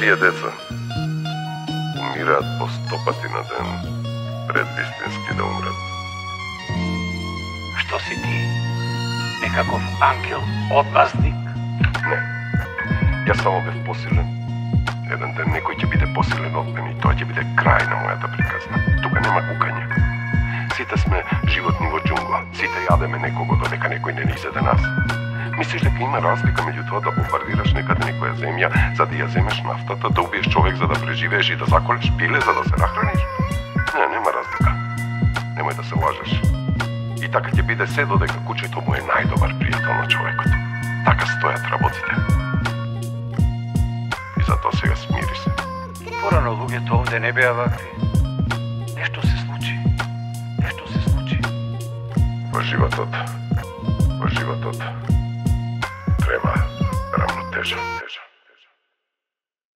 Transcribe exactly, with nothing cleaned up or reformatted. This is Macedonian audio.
Тие деца умираат по сто пати на ден пред вистински да умрат. Што си ти? Некаков ангел, одмазник? Не. Јас само бев посилен. Еден ден некој ќе биде посилен од мене и тоа ќе биде крај на мојата приказна. Тука нема кукање. Сите сме животни во џунгла. Сите јадеме некого додека некој не ни изеде нас. Мислиш дека има разлика меѓу тоа да бомбардираш некаде некоја земја за да ја земеш нафтата, да убиеш човек за да преживееш и да заколеш пиле за да се нахраниш? Не, нема разлика. Немој да се лажеш. И така ќе биде се додека кучето му е најдобар пријател на човекот. Така стојат работите. И затоа сега смири се. Порано луѓето овде не беа вакви. Нешто се случи. Нешто се случи. Во животот, во животот треба рамнотежа.